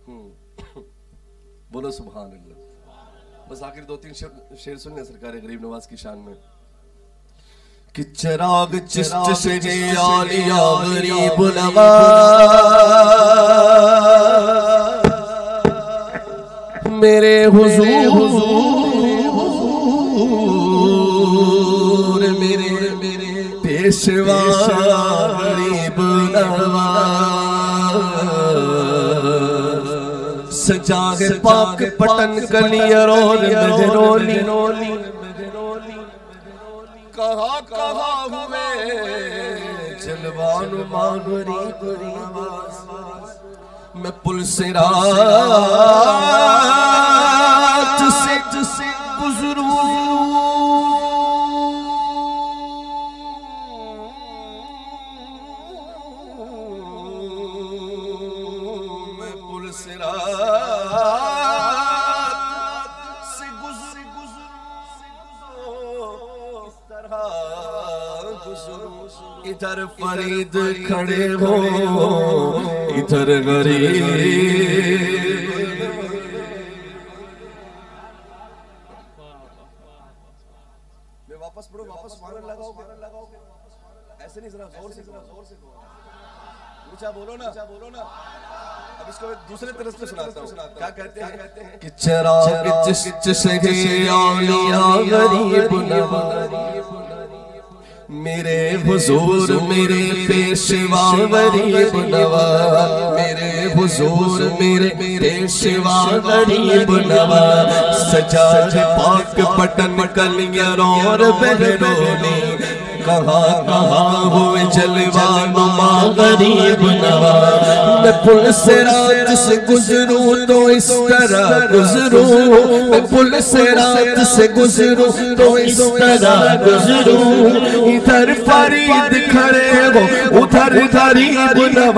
बोलो सुभान अल्लाह। बस आखिर 2-3 शेर सुनने सरकार गरीब नवाज की शान में कि चिराग चिश्त से आलिया गरीब नवाज मेरे हुजूर मेरे पेशवा गरीब नवाज सजा के पाक पटन कलियर और मेहरोली कहा कहा हुए जलवान मानवरी नवाज मैं पुल से रात से गुजरूं मैं पुल से इधर फरीद खड़े हो इधर गरीब मैं वापस पढ़ो वापस मारन लगाओगे ऐसे नहीं जरा जोर से ऊंचा बोलो ना अब इसको दूसरे तरह से सुनाता हूँ क्या कहते हैं कि चिराग चिश्त से आलिया गरीब नवाज मेरे हुजूर मेरे पेशवा गरीब नवाज मेरे हुजूर मेरे पेशवा गरीब नवाज सजा पाक पटन कलियर और बहरोली कहाँ कहाँ हुए जलवा नुमा गरीब नवाज मैं पुल से रात से गुजरूं तो इस तरह गुजरूं मैं पुल से रात से गुजरूं तो इस तरह गुजरूं इधर फरीद खड़े हो उधर गरीब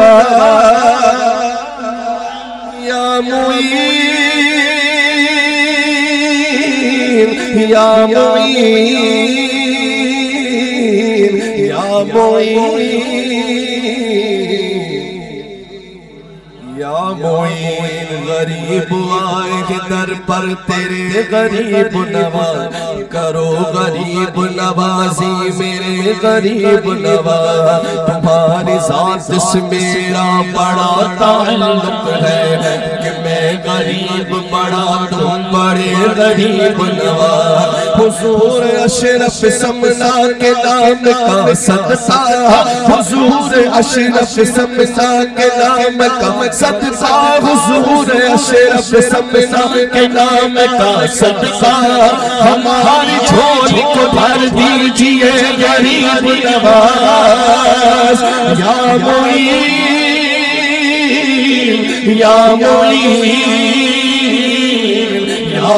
नवाज या मुईन या मुईन या मोइन गरीब आए दर पर तेरे गरीब नवाज करो गरीब नवाजी मेरे गरीब नवाज तुम्हारी जात से मेरा बड़ा ताल्लुक है कि मैं गरीब बड़ा तुम बड़े गरीब नवाज हुजूर अशरफ समना के नाम का सदका हुजूर अशरफ समना के नाम का सदका हुजूर अशरफ समना के नाम का सदका हमारी झोली को भर दीजिए गरीब नवाज या मुईन या मुईन या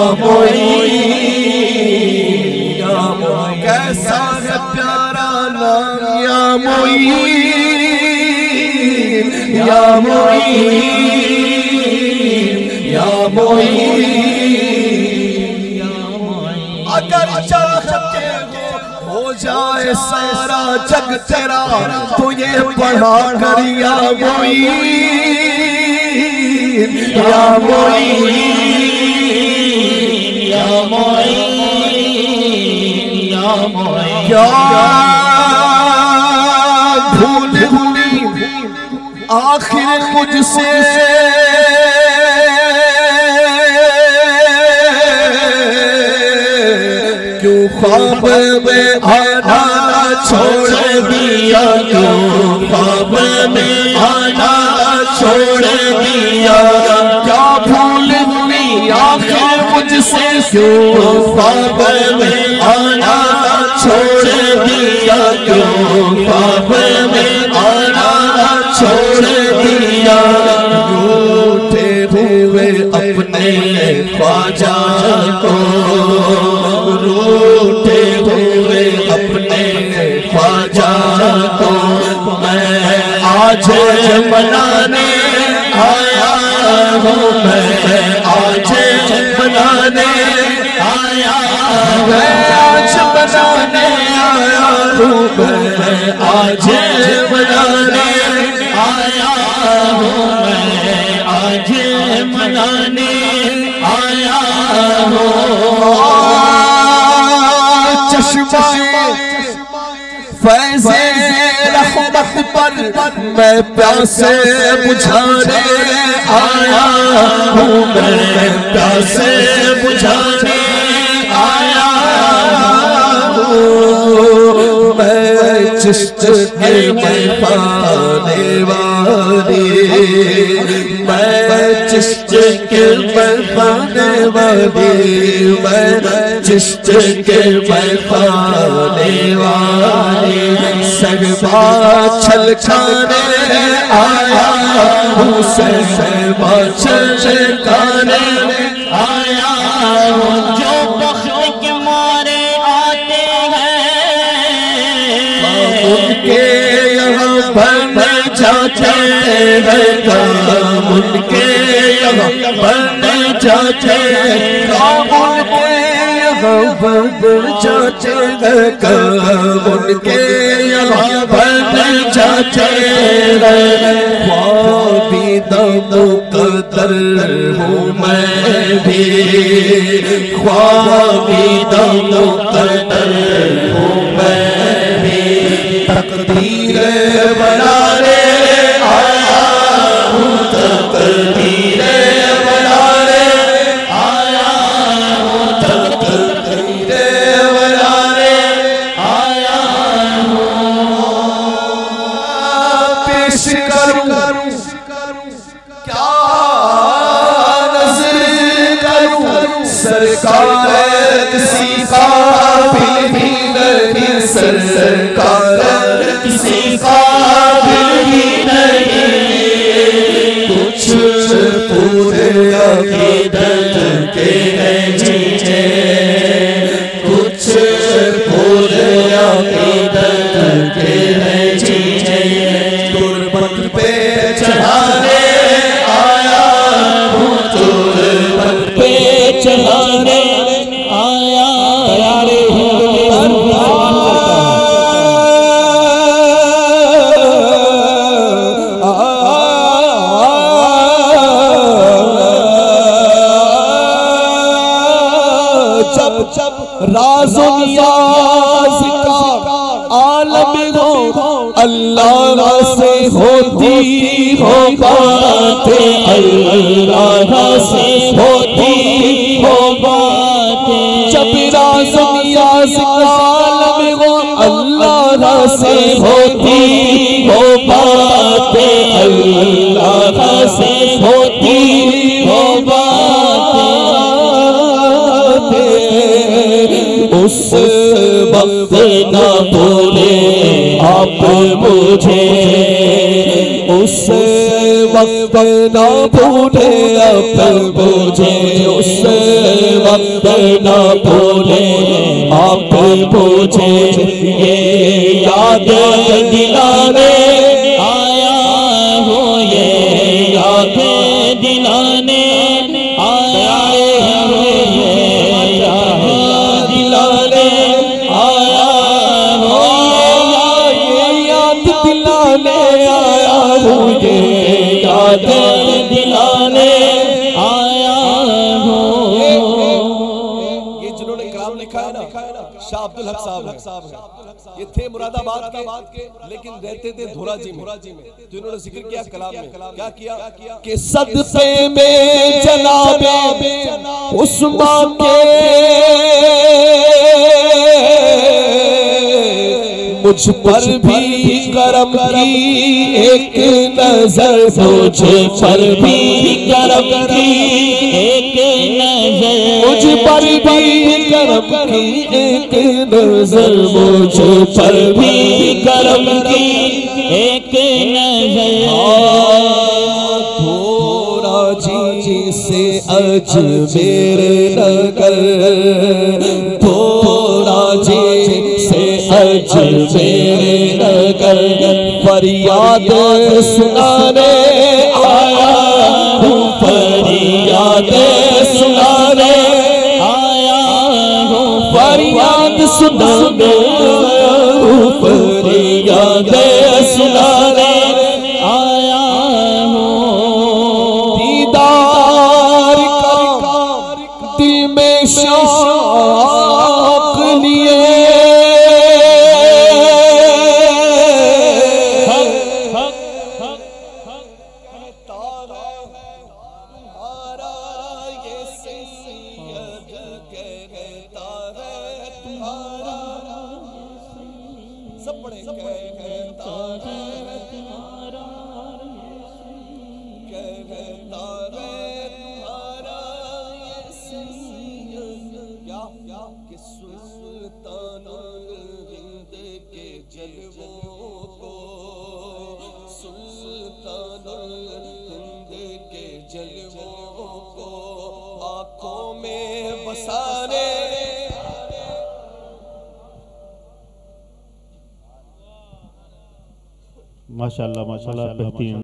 मुईन कैसा है प्यारा नाम या मुईन या मुईन या मुईन अगर चाहते हो जाए सारा जग तेरा तो ये पढ़ा कर या मुईन या मुईन या मुईन या मुईन क्या भूल हुई आखिर मुझसे क्यों ख्वाब में आना छोड़ दिया क्यों ख्वाब में आना छोड़ दिया क्या भूल हुई आखिर मुझसे क्यों ख्वाब में आना छोड़ दिया क्यों ख्वाब में आना छोड़ दिया रूठे हुए अपने ख्वाजा को रूठे हुए अपने ख्वाजा को मैं आज मनाने आया हूँ मैं आज मनाने आया मैं आज मनाने आया हूँ मैं आज मनाने आया हूँ मैं आज मनाने आया हो। चश्मा फैज़े रहमत पर मैं प्यासे बुझाने आया हूँ, मैं प्यासे बुझाने आया हूँ। मैं चिश्त के मखाने वाली, मैं चिश्त के मखाने वाली, मैं चिश्त के मखाने वाली। सरबा छलकाने आया हूँ, सरबा छलकाने आया हूँ। जो बख्त के मारे आते हैं उनके यहाँ बनने जाते हैं काम, उनके यहाँ बनने जाते हैं काम, उनके यहाँ बन जाते हैं काम, उनके यहाँ बन जाते हैं। ख्वाबीदा मुक़द्दर हूँ मैं भी, ख्वाबीदा मुक़द्दर हूँ मैं भी। तकदीर बनाने आया हूँ, तकदीर बनाने आया हूँ, तकदीर बनाने आया हूँ। पेश करूँ क्या नज़र करूँ, सरकार किसी काबिल भी नहीं, सरकार किसी काबिल भी नहीं। कुछ पूरे अक़ीदत के हैं जीजे, कुछ पूरे अक़ीदत के हैं जीजे। तुरबत पे चढ़ाने आया हूँ, तुरबत पे चढ़ाने आया। यारे राज़ो नियाज़ का आलम हो, अल्लाह से होती हो बातें, अल्लाह से होती हो बातें। जब राज़ो नियाज़ का आलम हो, अल्लाह से होती हो बातें, अल्लाह से होती हो बातें। उस वक्त ना भूले आप मुझे, उस वक्त ना भूले आप मुझे, उस वक्त ना भूले आप मुझे। ये याद दिलाने आया हूँ, ये याद दिलाने आया हूँ, ये याद दिलाने आया हूँ, ये याद दिलाने आया हूँ, ये याद दिलाने आया हूँ। ये जिन्होंने कलाम लिखा है ना, शाह अब्दुल हक साहब है। ये थे मुरादाबाद के, लेकिन रहते थे धोराजी में। तो इन्होंने जिक्र किया कलाम में, क्या किया कि सदक़े में जनाबे उस्मान के मुझ पर भी करम की एक नजर, मुझ पर भी करम की एक नजर, मुझ पर भी करम की एक नजर, मुझ पर भी करम की एक नजर। धोराजी से अजमेर नगर, धोराजी से अजमेर नगर, फरियाद सुनाने आया हूँ, फरियाद सुनाने आया हूँ, फरियाद सुनाने आया हूँ, फरियाद सुनाने आया हूँ। दीदार कहता है तुम्हारा ये सैयद क्या कि सुल्तानुल हिंद के जलवों को, सुल्तानुल हिंद के जलवों को आँखों में बसाने माशाअल्लाह माशाअल्लाह बेहतरीन।